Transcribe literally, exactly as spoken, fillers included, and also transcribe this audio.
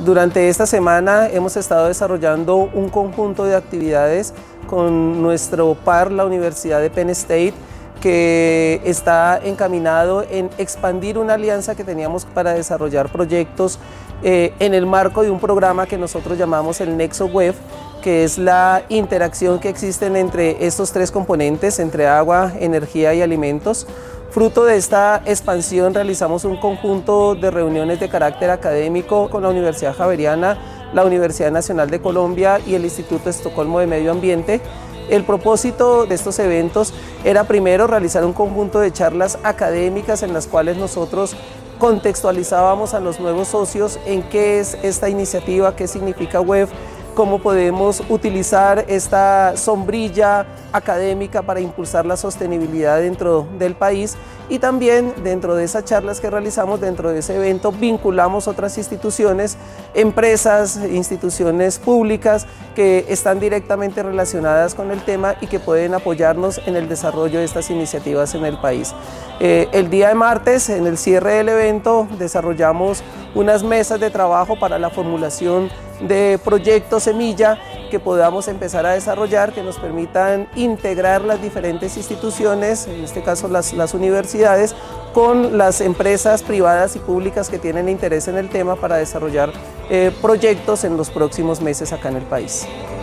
Durante esta semana hemos estado desarrollando un conjunto de actividades con nuestro par, la Universidad de Penn State, que está encaminado en expandir una alianza que teníamos para desarrollar proyectos eh, en el marco de un programa que nosotros llamamos el Nexo Web, que es la interacción que existen entre estos tres componentes, entre agua, energía y alimentos. Fruto de esta expansión realizamos un conjunto de reuniones de carácter académico con la Universidad Javeriana, la Universidad Nacional de Colombia y el Instituto de Estocolmo de Medio Ambiente. El propósito de estos eventos era primero realizar un conjunto de charlas académicas en las cuales nosotros contextualizábamos a los nuevos socios en qué es esta iniciativa, qué significa Web, cómo podemos utilizar esta sombrilla académica para impulsar la sostenibilidad dentro del país, y también dentro de esas charlas que realizamos, dentro de ese evento, vinculamos otras instituciones, empresas, instituciones públicas que están directamente relacionadas con el tema y que pueden apoyarnos en el desarrollo de estas iniciativas en el país. Eh, el día de martes, en el cierre del evento, desarrollamos unas mesas de trabajo para la formulación de proyectos semilla que podamos empezar a desarrollar, que nos permitan integrar las diferentes instituciones, en este caso las, las universidades, con las empresas privadas y públicas que tienen interés en el tema para desarrollar eh, proyectos en los próximos meses acá en el país.